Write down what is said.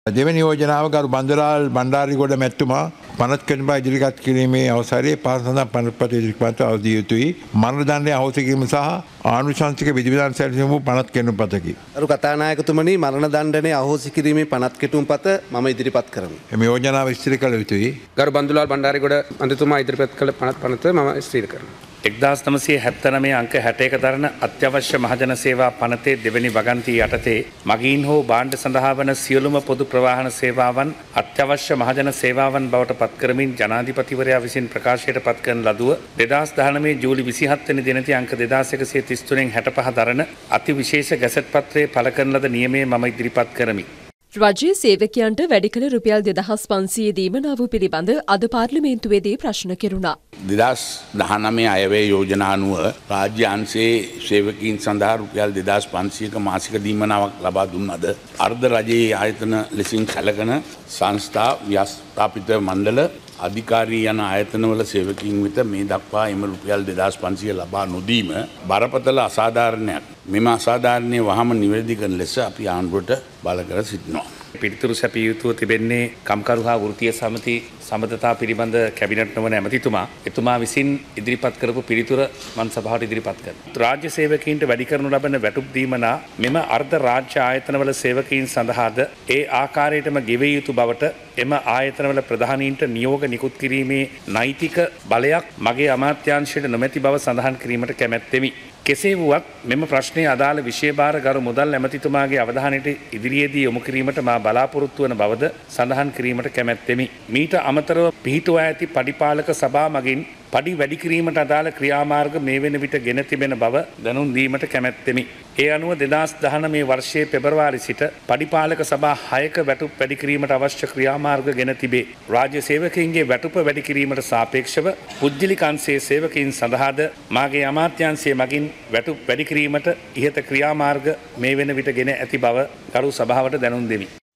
දෙවැනි යෝජනාව ගරු බන්දලාල් බණ්ඩාරිගොඩ මැතිතුමා පනත් කෙනෙකුට ඉදිරිපත් කිරීමේ අවසරයේ පාසඳ පනත්පත ඉදිරිපත් අවදි යුතුයි. මරණ දණ්ඩය අහෝසි කිරීම සහ ආනුශංසික විධිවිධාන සැලසීම වූ පනත් කෙනෙකුපතකි. අරු කතානායකතුමනි මරණ දණ්ඩනය අහෝසි කිරීමේ පනත් කෙටුම්පත මම ඉදිරිපත් කරමි. මේ යෝජනාව ඉස්තිර කළ යුතුයි. ගරු බන්දුලාල් බණ්ඩාරිගොඩ මන්ත්‍රීතුමා ඉදිරිපත් කළ පනත මම ඉස්තිර කරනවා. 1979 අංක 61 දරන අත්‍යවශ්‍ය මහජන සේවා පනතේ දෙවැනි වගන්තිය යටතේ මගීන් හෝ භාණ්ඩ සඳහා වන සියලුම පොදු ප්‍රවාහන සේවාවන් අත්‍යවශ්‍ය මහජන සේවාවන් බවට පත් කරමින් ජනාධිපතිවරයා විසින් ප්‍රකාශයට පත් කරන ලදුව 2019 ජූලි 27 වෙනි දිනදී අංක 2133 65 දරන අති විශේෂ ගැසට් පත්‍රයේ පළ කරන ලද නියමයේ මම ඉදිරිපත් කරමි. රජයේ සේවකයන්ට වැඩි කළ රුපියල් 2500 දීමනාව පිළිබඳ අද පාර්ලිමේන්තුවේදී ප්‍රශ්න කෙරුණා. 2019 අයවැය යෝජනා අනුව රාජ්‍ය අංශයේ සේවකීන් සඳහා රුපියල් 2500ක මාසික දීමනාවක් ලබා දුන්නද අර්ධ රජයේ ආයතන ලෙසින් සැලකෙන සංස්ථා ව්‍යවස්ථාපිත මණ්ඩල අධිකාරී යන ආයතනවල සේවකීන් වෙත මේ දක්වා එම රුපියල් 2500 ලබා නොදීම බරපතල අසාධාරණයක්. මෙම අසාධාරණය වහම නිවැරදි කරන ලෙස අපි ආණ්ඩුවට බල කර සිටිනවා. පිළිතුරු සැපිය යුතුව තිබෙන්නේ කම්කරු හා වෘත්තීය සමිති සම්බන්ධතා පිළිබඳ කැබිනට් නොවන ඇමතිතුමා එතුමා විසින් ඉදිරිපත් කරපු පිළිතුර මන් සභාවට ඉදිරිපත් කරනවා. රාජ්‍ය සේවකීන්ට වැඩි කරනු ලබන වැටුප් දීමනා මෙම අර්ධ රාජ්‍ය ආයතනවල සේවකීන් සඳහාද ඒ ආකාරයටම ගෙවිය යුතු බවට එම ආයතනවල ප්‍රධානීන්ට නියෝග නිකුත් කිරීමේ නෛතික බලයක් මගේ අමාත්‍යාංශයට නොමැති බව සඳහන් කිරීමට කැමැත්තෙමි. කෙසේ වුවත් මෙම ප්‍රශ්නයේ අදාළ විශේෂභාර ගරු මුදල් ඇමතිතුමාගේ අවධානයට ඉදිරියේදී යොමු කිරීමට මා බලාපොරොත්තු වන බවද සඳහන් කිරීමට කැමැත්තෙමි. මීට අමතරව පිහිටුවා ඇති පඩිපාලක සභා මගින් පඩි වැඩි කිරීමට අදාළ ක්‍රියාමාර්ග මේ වෙන විට ගෙන තිබෙන බව දැනුම් දීමට කැමැත්තෙමි. ඒ අනුව 2019 වර්ෂයේ පෙබරවාරි සිට පඩිපාලක සභා 6ක වැටුප් වැඩි කිරීමට අවශ්‍ය ක්‍රියාමාර්ග ගෙන තිබේ. රාජ්‍ය සේවකයින්ගේ වැටුප වැඩි කිරීමට සාපේක්ෂව පුද්ගලික අංශයේ සේවකයින් සඳහාද මාගේ අමාත්‍යාංශය මගින් වැටුප් වැඩි කිරීමට ඉහත ක්‍රියාමාර්ග මේ වෙන විට ගෙන ඇති බව ගරු සභාවට දැනුම් දෙමි.